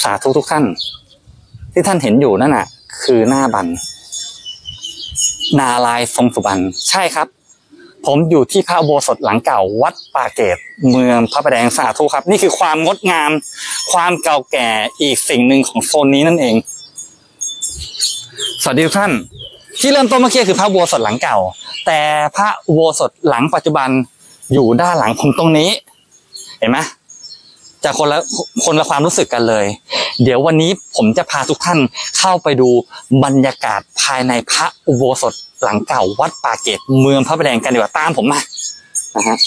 สาธุทุกท่านที่ท่านเห็นอยู่นั่นน่ะคือหน้าบันนาลายณ์ทรงสุบรรณใช่ครับผมอยู่ที่พระอุโบสถหลังเก่าวัดป่าเกตเมืองพระประแดงสาธุครับนี่คือความงดงามความเก่าแก่อีกสิ่งหนึ่งของโซนนี้นั่นเองสวัสดีทุกท่านที่เริ่มต้นเมื่อกี้คือพระอุโบสถหลังเก่าแต่พระอุโบสถหลังปัจจุบันอยู่ด้านหลังผมตรงนี้เห็นไหมจะคนละความรู้สึกกันเลยเดี๋ยววันนี้ผมจะพาทุกท่านเข้าไปดูบรรยากาศภายในพระอุโบสถหลังเก่าวัดป่าเกตเมืองพระประแดงกันดีกว่าตามผมมานะฮะ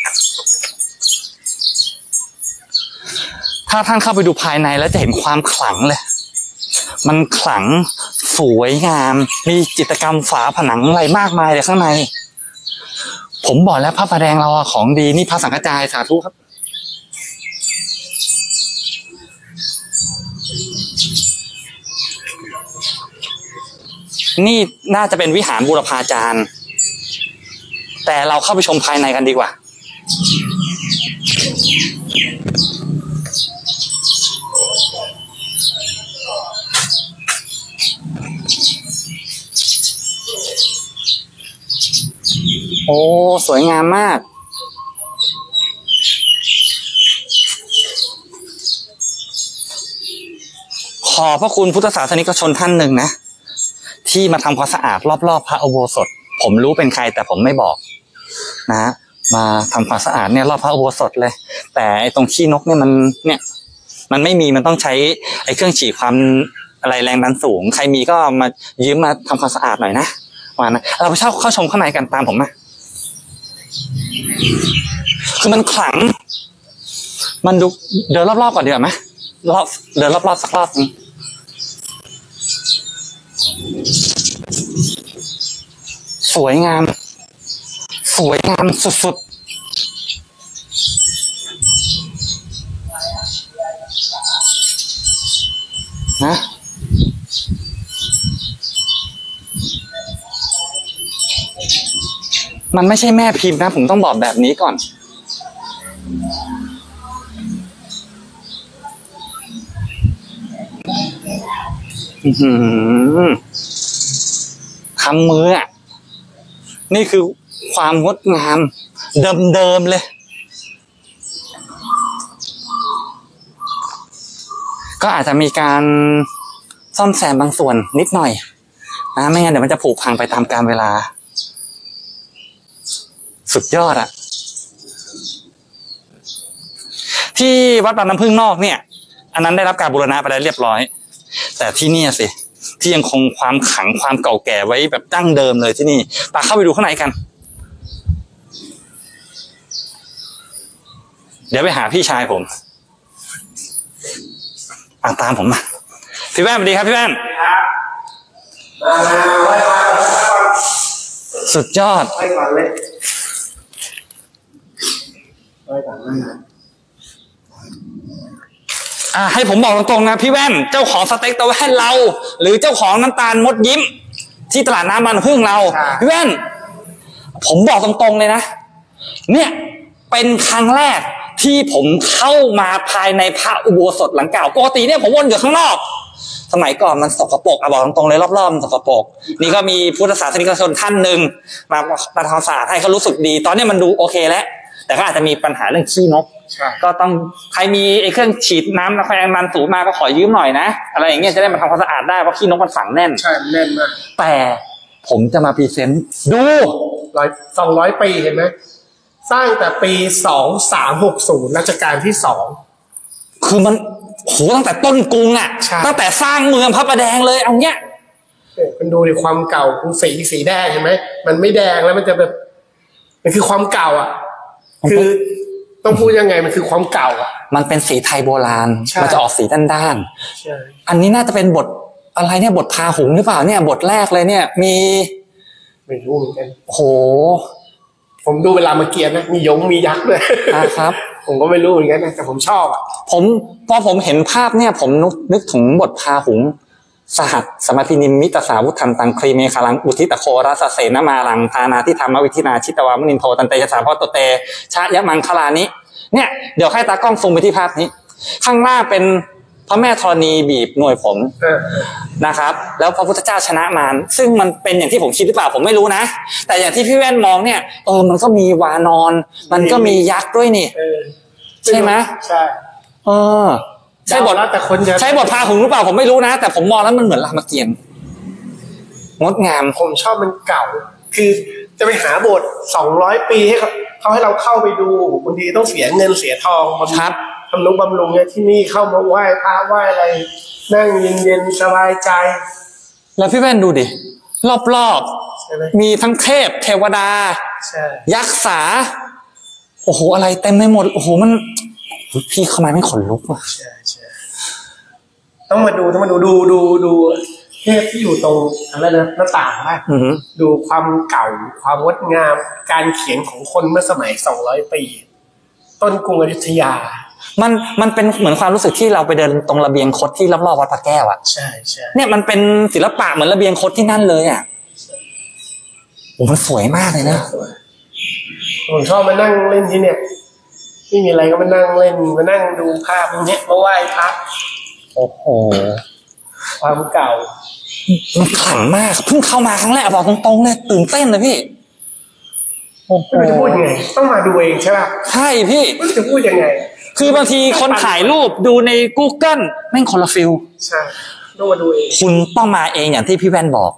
ถ้าท่านเข้าไปดูภายในแล้วจะเห็นความขลังเลยมันขลังสวยงามมีจิตรกรรมฝาผนังอะไรมากมายเลยข้างในผมบอกแล้วพระประแดงเราของดีนี่พระสังฆจายสาธุครับนี่น่าจะเป็นวิหารบูรพาจารย์แต่เราเข้าไปชมภายในกันดีกว่าโอ้สวยงามมากขอบพระคุณพุทธศาสนิกชนท่านหนึ่งนะที่มาทำความสะอาดรอบๆพระอุโบสถผมรู้เป็นใครแต่ผมไม่บอกนะมาทำความสะอาดเนี่ยรอบพระอุโบสถเลยแต่ตรงขี้นกเนี่ยมันไม่มีมันต้องใช้เครื่องฉีดความอะไรแรงดันสูงใครมีก็มายืมมาทำความสะอาดหน่อยนะว่านะเราไปเข้าชมข้างในกันตามผมมาคือมันขลังมันดูเดินรอบๆก่อนดีกว่าไหมเดินรอบๆสักรอบนึงสวยงามสุดๆนะมันไม่ใช่แม่พิมพ์นะผมต้องบอกแบบนี้ก่อนทำมืออ่ะนี่คือความงดงามเดิมๆเลยก็อาจจะมีการซ่อมแซมบางส่วนนิดหน่อยนะไม่งั้นเดี๋ยวมันจะผุพังไปตามกาลเวลาสุดยอดอะที่วัดบางน้ำพึ่งนอกเนี่ยอันนั้นได้รับการบูรณะไปแล้วเรียบร้อยแต่ที่นี่สิที่ยังคงความขลังความเก่าแก่ไว้แบบดั้งเดิมเลยที่นี่ไปเข้าไปดูข้างในกันเดี๋ยวไปหาพี่ชายผมตามผมมาพี่แว่นสวัสดีครับพี่แว่นสุดยอดให้ผมบอกตรงๆนะพี่แว่นเจ้าของสเต็กตะแว่นเราหรือเจ้าของน้ำตาลมดยิ้มที่ตลาดน้ำบางน้ำพึ่งเราพี่แว่นผมบอกตรงๆเลยนะเนี่ยเป็นครั้งแรกที่ผมเข้ามาภายในพระอุโบสถหลังเก่าปกติเนี่ยผมวนอยู่ข้างนอกสมัยก่อนมันสกปรกบอกตรงๆเลยรอบๆมันสกปรกนี่ก็มีพุทธศาสนิกชนท่านหนึ่งมาทำความสะอาดให้เขารู้สึกดีตอนนี้มันดูโอเคแล้วแต่ก็อาจจะมีปัญหาเรื่องขี้นกก็ต้องใครมีเครื่องฉีดน้ำระบายแรงดันสูงมาก็ขอยืมหน่อยนะอะไรอย่างเงี้ยจะได้มาทำความสะอาดได้เพราะขี้นกมันฝังแน่นใช่แน่นมากแต่ผมจะมาพรีเซนต์ดู 200 ปีเห็นไหมสร้างแต่ปี2360รัชกาลที่2 คือมันโหตั้งแต่ต้นกรุงอ่ะตั้งแต่สร้างเมืองพระประแดงเลยเอาเงี้ยมันดูในความเก่าสีแดงเห็นไหมมันไม่แดงแล้วมันจะแบบมันคือความเก่าอ่ะคือต้องพูดยังไงมันคือความเก่าอ่ะมันเป็นสีไทยโบราณมันจะออกสีด้านๆอันนี้น่าจะเป็นบทอะไรเนี่ยบทพาหุงหรือเปล่าเนี่ยบทแรกเลยเนี่ยมีไม่รู้เหมือนกันโหผมดูเวลามาเกียรตินะมียงมียักษ์เลยครับผมก็ไม่รู้เหมือนกันนะแต่ผมชอบอ่ะพอผมเห็นภาพเนี่ยผมนึกถึงบทพาหุงสหัสสมัตินิมิตสาวุธันตังครีเมฆลังอุทิตโครัสเสนมาลังทานาทิธรรมวิธินาชิตวามนินโทตันเตยสาพโตเตชะยะมังคลานิเนี่ยเดี๋ยวให้ตากล้องซูมไปที่ภาพนี้ข้างหน้าเป็นพระแม่ธรณีบีบหน่วยผมนะครับแล้วพระพุทธเจ้าชนะมารซึ่งมันเป็นอย่างที่ผมคิดหรือเปล่าผมไม่รู้นะแต่อย่างที่พี่แว่นมองเนี่ยมันก็มีวานอนมันก็มียักษ์ด้วยนี่ใช่ไหมใช่ใช่บทแล้วแต่คนจะใช่บทพาหุงหรือเปล่าผมไม่รู้นะแต่ผมมองแล้วมันเหมือนรามเกียรติ์งดงามผมชอบมันเก่าคือจะไปหาบท200 ปีให้เขาให้เราเข้าไปดูบางทีต้องเสียเงินเสียทองครับทำนุบำรุงเนี่ยที่นี่เข้ามาไหว้พระไหว้อะไรนั่งเย็นๆสบายใจแล้วพี่แว่นดูดิรอบๆมีทั้งเทพเทวดายักษ์สาโอ้โหอะไรเต็มไปหมดโอ้โหมันพี่เข้ามาไม่ขนลุกว่ะต้องมาดูดูเทพที่อยู่ตรงอะไรนะหน้าต่างนะดูความเก่าความงดงามการเขียนของคนเมื่อสมัย200 ปีต้นกรุงอยุธยามันเป็นเหมือนความรู้สึกที่เราไปเดินตรงระเบียงคดที่รอบๆวัดพระแก้วอ่ะใช่เนี่ยมันเป็นศิลปะเหมือนระเบียงคดที่นั่นเลยอ่ะโอ้มันสวยมากเลยนะผมชอบมานั่งเล่นที่เนี่ยไม่มีอะไรก็มานั่งเล่นมานั่งดูภาพพวกนี้มาไหว้พระโอ้โหความเก่ามันขลังมากเพิ่งเข้ามาครั้งแรกบอกตรงๆเลยตื่นเต้นเลยพี่ไม่จะพูดยังไงต้องมาดูเองใช่ป่ะใช่พี่ไม่จะพูดยังไงคือบางทีคนถ่ายรูปดูใน Google แม่งคนละฟิลใช่ต้องมาดูเองคุณต้องมาเองอย่างที่พี่แว่นบอก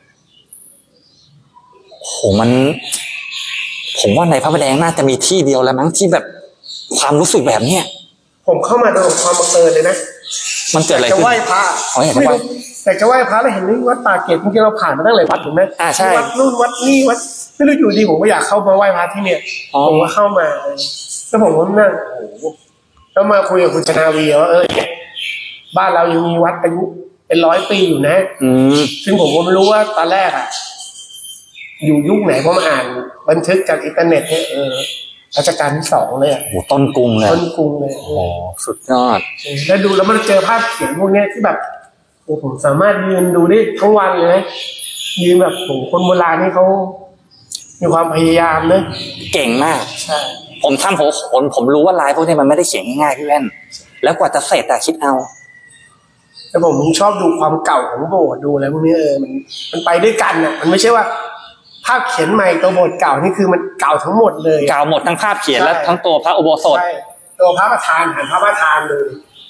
โหผมว่าในพระประแดงน่าจะมีที่เดียวแล้วมั้งที่แบบความรู้สึกแบบเนี้ยผมเข้ามาโดยความบังเอิญเลยนะมันเกิดอะไรขึ้นจะไหว้พระไม่รู้แต่จะไหว้พระแล้วเห็นวัดป่าเกร็ดจริงๆเราผ่านมาตั้งหลายวัดถูกไหมใช่วัดนู่นวัดนี่วัดไม่รู้อยู่ดีผมก็อยากเข้ามาไหว้พระที่เนี่ยผมก็เข้ามาแล้วผมก็นั่งโอ้โหแล้วมาคุยกับคุณชนาวีว่าบ้านเรายังมีวัดอายุเป็น100 ปีอยู่นะซึ่งผมก็ไม่รู้ว่าตอนแรกอ่ะอยู่ยุคไหนเพราะมาอ่านบันทึกจากอินเทอร์เน็ตเนี่ยรัชกาลที่2เลยอ่ะโอ้ต้นกรุงเลยต้นกรุงเลยโอ้สุดยอดแล้วดูแล้วมันเจอภาพเขียนพวกนี้ที่แบบโอ้ผมสามารถยืนดูได้ทั้งวันเลยยืนแบบโอ้คนโบราณนี่เขามีความพยายามนะเก่งมากใช่ผมรู้ว่าลายพวกนี้มันไม่ได้เขียนง่ายๆพี่แว่นแล้วกว่าจะเสร็จแต่คิดเอาแต่ผมชอบดูความเก่าของโบสถ์ดูอะไรพวกนี้มันไปด้วยกันอ่ะมันไม่ใช่ว่าภาพเขียนใหม่ตัวโบสถ์เก่านี่คือมันเก่าทั้งหมดเลยเก่าหมดทั้งภาพเขียนและทั้งตัวพระอุโบสถใช่ตัวพระประธานหันพระประธานเลย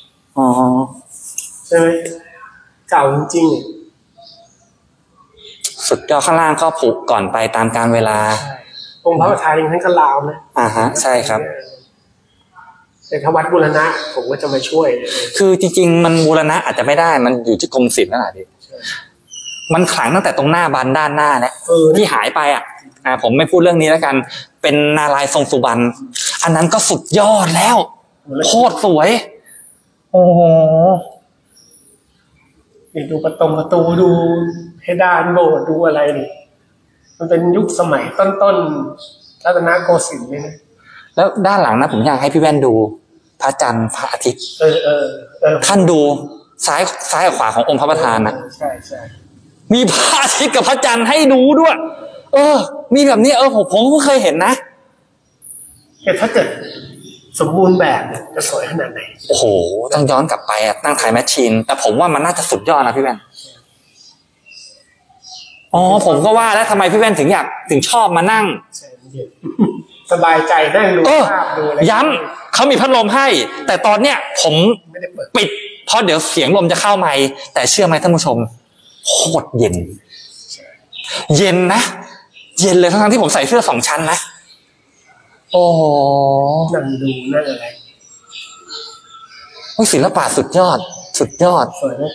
ใช่ไหมเก่าจริงๆสุดยอดข้างล่างก็ผูกก่อนไปตามกาลเวลาองค์พระประธานยังทั้งกลาวนะใช่ครับแต่ถ้าวัดบูรณะผมก็จะมาช่วยคือจริงๆมันบูรณะอาจจะไม่ได้มันอยู่ที่กรมศิลป์นั่นแหละดิมันขลังตั้งแต่ตรงหน้าบานด้านหน้าเนี่ยที่หายไปผมไม่พูดเรื่องนี้แล้วกันเป็นนารายณ์ทรงสุบรรณอันนั้นก็สุดยอดแล้วโคตรสวยโอ้โหดูประตูดูเพดานโบสถ์ดูอะไรนี่มันเป็นยุคสมัยต้นรัตนโกสินทร์เลยนะแล้วด้านหลังนะผมอยากให้พี่แว่นดูพระจันทร์พระอาทิตย์ท่านดูซ้ายกับขวาขององค์พระประธานนะใช่มีพระอาทิตย์กับพระจันทร์ให้ดูด้วยมีแบบนี้ผมก็เคยเห็นนะแต่ถ้าเกิดสมบูรณ์แบบจะสวยขนาดไหนโอ้โหต้องย้อนกลับไปนั่งถ่ายแมชชีนแต่ผมว่ามันน่าจะสุดยอดนะพี่แว่นผมก็ว่าแล้วทำไมพี่แว่นถึงชอบมานั่งสบายใจนั่งดูภาพดูอะไรย้ำเขามีพัดลมให้แต่ตอนเนี้ยผมปิดเพราะเดี๋ยวเสียงลมจะเข้าไมค์แต่เชื่อไหมท่านผู้ชมโคตรเย็นนะเย็นเลยทั้งที่ผมใส่เสื้อ2 ชั้นนะโอ้นั่งดูนั่งอะไรศิลปะสุดยอดสวยนะ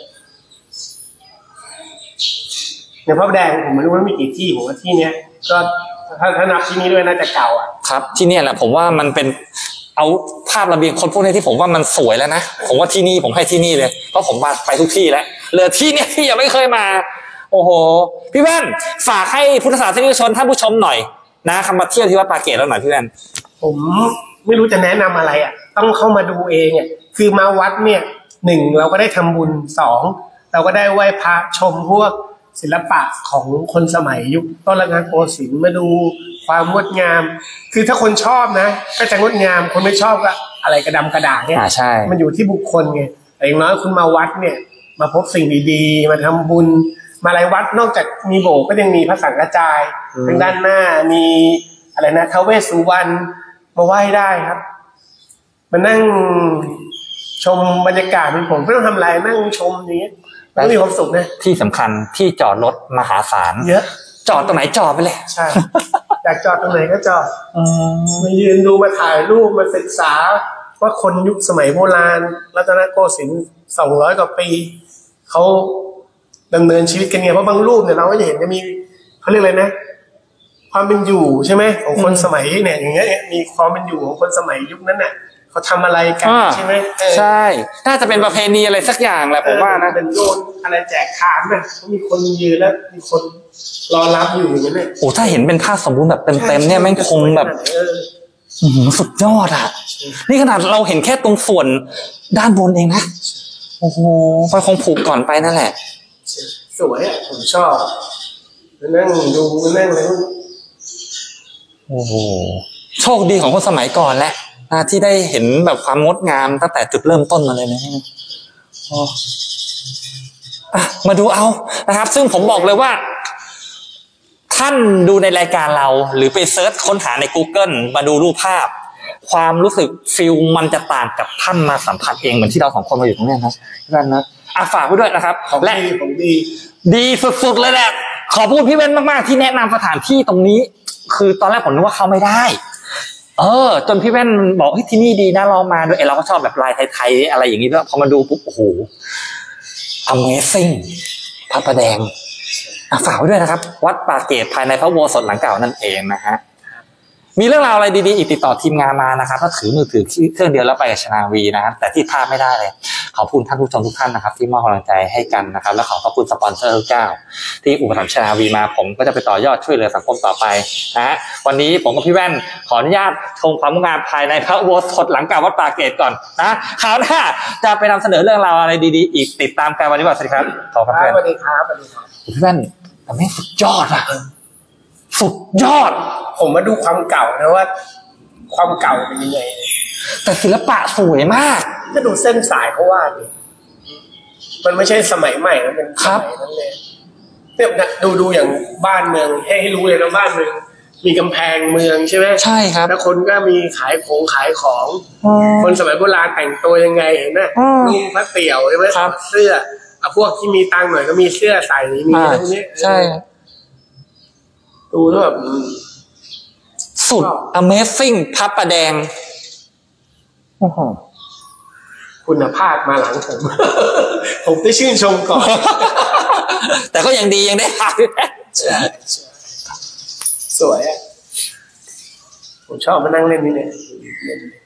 ในพระประแดงผมไม่รู้ว่ามีกี่ที่ผมว่าที่เนี้ยก็ถ้านับที่นี้ด้วยน่าจะเก่าครับที่นี่แหละผมว่ามันเป็นเอาภาพระเบียงคนพวกนี้ที่ผมว่ามันสวยแล้วนะผมว่าที่นี่ผมให้ที่นี่เลยเพราะผมมาไปทุกที่แล้วเหลือที่เนี่ยที่ยังไม่เคยมาโอ้โหพี่แว่นฝากให้พุทธศาสนิกชนท่านผู้ชมหน่อยนะคำมาเที่ยวที่วัดป่าเกร็ดแล้วหน่อยพี่แว่นผมไม่รู้จะแนะนำอะไรต้องเข้ามาดูเองคือมาวัดเนี่ย1เราก็ได้ทำบุญ2เราก็ได้ไหว้พระชมพวกศิลปะของคนสมัยยุคต้นรัตนโกสินทร์มาดูความงดงามคือถ้าคนชอบนะก็จะงดงามคนไม่ชอบก็อะไรกระดำกระด่างเนี่ยใช่มันอยู่ที่บุคคลไงแต่อย่างน้อยคุณมาวัดเนี่ย มาพบสิ่งดีๆมาทำบุญมาอะไรวัดนอกจากมีโบสถ์ก็ยังมีพระสังฆจายทางด้านหน้ามีอะไรนะท้าวเวสสุวรรณมาไหว้ได้ครับมานั่งชมบรรยากาศเป็นผมไม่ต้องทำอะไรนั่งชมอย่างเงี้ยแล้วมีความสุขนะที่สำคัญที่จอดรถมหาศาลเยอะจอดตรงไหนจอดไปเลยใช่อยากจอดตรงไหนก็จอดมายืนดูมาถ่ายรูปมาศึกษาว่าคนยุคสมัยโบราณรัตนโกสินทร์200 กว่าปีเขาดำเนินชีวิตกันเนี่ยเพราะบางรูปเนี่ยเราก็จะเห็นจะมีเขาเรียกอะไรนะความเป็นอยู่ใช่ไหมของคนสมัยเนี่ยอย่างเงี้ยมีความเป็นอยู่ของคนสมัยยุคนั้นเนี่ยเขาทำอะไรกันใช่ไหมใช่น่าจะเป็นประเพณีอะไรสักอย่างแหละผมว่านะเป็นโยนอะไรแจกทานนะมีคนยืนแล้วมีคนรอรับอยู่อย่างเงี้ยโอ้ถ้าเห็นเป็นภาพสมบูรณ์แบบเต็มๆเนี่ยแม่งคงแบบสุดยอดอ่ะนี่ขนาดเราเห็นแค่ตรงส่วนด้านบนเองนะโอ้โหไฟคงผูกก่อนไปนั่นแหละสวยอ่ะผมชอบนั่งดูนั่งอะไรโอ้โหโชคดีของคนสมัยก่อนแหละที่ได้เห็นแบบความงดงามตั้งแต่จุดเริ่มต้นมาเลยนะมาดูเอานะครับซึ่งผมบอกเลยว่าท่านดูในรายการเราหรือไปเซิร์ชค้นหาใน Google มาดูรูปภาพความรู้สึกฟิลมันจะต่างกับท่านมาสัมผัสเองเหมือนที่เราสองคนมาอยู่ตรงนี้นะท่านนะฝากไว้ด้วยนะครับและดีสุดๆเลยแหละขอบคุณพี่เว้นมากๆที่แนะนำสถานที่ตรงนี้คือตอนแรกผมนึกว่าเข้าไม่ได้จนพี่แว่นบอกที่นี่ดีนะลองมาด้วยเราก็ชอบแบบลายไทยๆอะไรอย่างนี้ด้วยพอมาดูปุ๊บโอ้โห Amazing พระประแดงฝากไว้ด้วยนะครับวัดป่าเกตภายในพระอุโบสถหลังเก่านั่นเองนะฮะมีเรื่องราวอะไรดีๆอีกติดต่อทีมงานมานะครับถ้าถือมือถือเครื่องเดียวแล้วไปกับชนาวีนะครับแต่ที่พลาดไม่ได้เลยขอบคุณท่านผู้ชมทุกท่านนะครับที่มอบกำลังใจให้กันนะครับและขอบคุณสปอนเซอร์ทุกเจ้าที่อุปถัมภ์ชนาวีมาผมก็จะไปต่อยอดช่วยเหลือสังคมต่อไปนะวันนี้ผมกับพี่แว่นขออนุญาตชมความงามภายในพระอุโบสถหลังเก่าวัดป่าเกตก่อนนะคราวหน้าจะไปนำเสนอเรื่องราวอะไรดีๆอีกติดตามกันวันนี้สวัสดีครับขอบคุณครับสวัสดีครับสวัสดีครับพี่แว่นแต่ไม่สุดยอดอะสุดยอดผมมาดูความเก่านะว่าความเก่าเป็นยังไงแต่ศิลปะสวยมากถ้าดูเส้นสายเขาว่าดิมันไม่ใช่สมัยใหม่มันเป็นสมัยนั้นเลยเนี่ยดูอย่างบ้านเมืองให้รู้เลยนะบ้านเมืองมีกำแพงเมืองใช่ไหมใช่ครับแล้วคนก็มีขายของคนสมัยโบราณแต่งตัวยังไงเห็นไหมนุ่งผ้าเตี่ยวใช่ไหมเสื้อพวกที่มีตังค์หน่อยก็มีเสื้อใส่มีอะไรพวกนี้ใช่ดูแล้วแบบสุด Amazing พระประแดงคุณภาพมาหลังผมได้ชื่นชมก่อนแต่ก็ยังดียังได้ถ่ายสวยอ่ะผมชอบมานั่งเล่นนี่เนี่ย